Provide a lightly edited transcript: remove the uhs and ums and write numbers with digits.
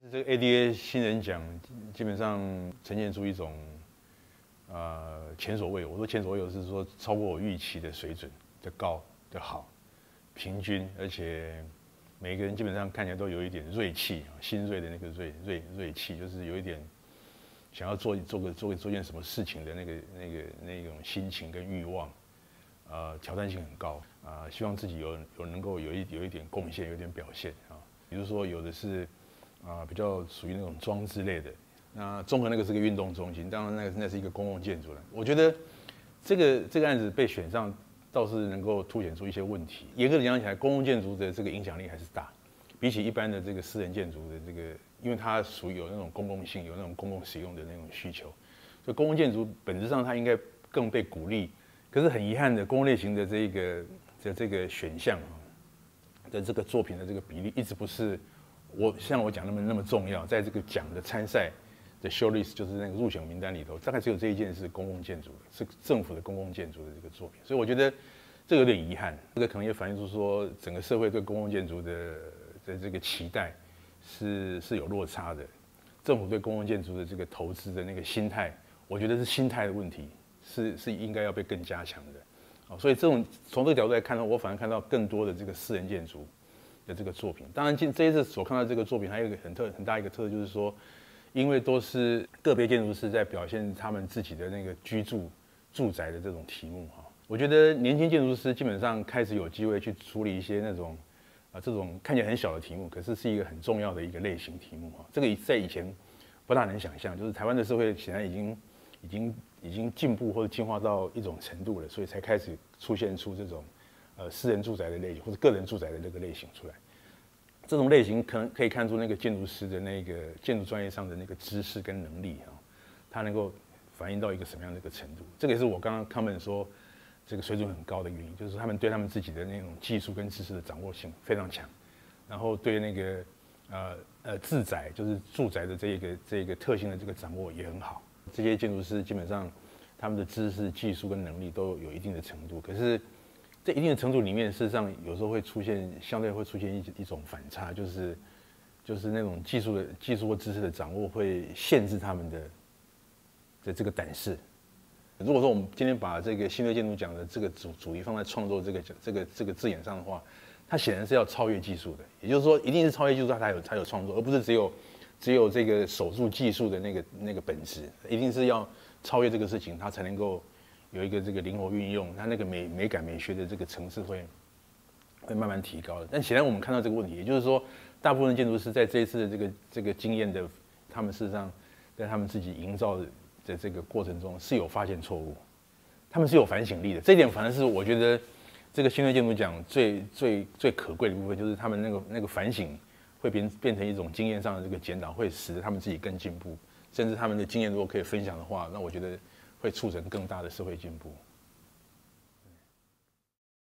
这个 ADA 新人奖基本上呈现出一种前所未有，我说前所未有是说超过我预期的水准的高的好，平均，而且每个人基本上看起来都有一点锐气，新锐的那个锐气，就是有一点想要做件什么事情的那种心情跟欲望，挑战性很高希望自己能够有一点贡献，有一点表现比如说有的是比较属于那种装置类的。那综合那个是个运动中心，当然那是一个公共建筑了。我觉得这个案子被选上，倒是能够凸显出一些问题。严格的讲起来，公共建筑的这个影响力还是大，比起一般的这个私人建筑的这个，因为它属于有那种公共性、有那种公共使用的那种需求，所以公共建筑本质上它应该更被鼓励。可是很遗憾的，公共类型的这个选项的这个作品的这个比例，一直不是像我讲那么重要，在这个奖的参赛的 shortlist 就是那个入选名单里头，大概只有这一件是公共建筑的，是政府的公共建筑的这个作品，所以我觉得这个有点遗憾。这个可能也反映出说，整个社会对公共建筑的这个期待是有落差的。政府对公共建筑的这个投资的那个心态，我觉得是心态的问题，是应该要被更加强的。所以从这个角度来看呢，我反而看到更多的这个私人建筑的这个作品。当然，这一次所看到这个作品，还有一个很大一个特色，就是说，因为都是个别建筑师在表现他们自己的那个住宅的这种题目我觉得年轻建筑师基本上开始有机会去处理一些那种这种看起来很小的题目，可是一个很重要的一个类型题目这个在以前不大能想象，就是台湾的社会显然已经进步或者进化到一种程度了，所以才开始出现出这种私人住宅的类型或者个人住宅的那个类型出来。这种类型可以看出那个建筑师的那个建筑专业上的那个知识跟能力他能够反映到一个什么样的一个程度。这个也是我刚刚comment说这个水准很高的原因，就是他们对他们自己的那种技术跟知识的掌握性非常强，然后对那个自宅就是住宅的这个特性的这个掌握也很好。这些建筑师基本上他们的知识、技术跟能力都有一定的程度，可是在一定的程度里面，事实上有时候相对会出现一种反差，就是那种技术或知识的掌握会限制他们的这个胆识。如果说我们今天把这个新锐建筑奖的这个主题放在创作这个字眼上的话，它显然是要超越技术的，也就是说，一定是超越技术它才有创作，而不是只有这个守住技术的那个本质，一定是要超越这个事情，它才能够有一个这个灵活运用，它那个美感美学的这个层次会慢慢提高的。但显然我们看到这个问题，也就是说，大部分建筑师在这一次的这个经验的，他们事实上在他们自己营造的这个过程中是有发现错误，他们是有反省力的。这一点反而是我觉得这个新锐建筑奖最可贵的部分，就是他们那个反省会变成一种经验上的这个检讨，会使得他们自己更进步，甚至他们的经验如果可以分享的话，那我觉得会促成更大的社会进步。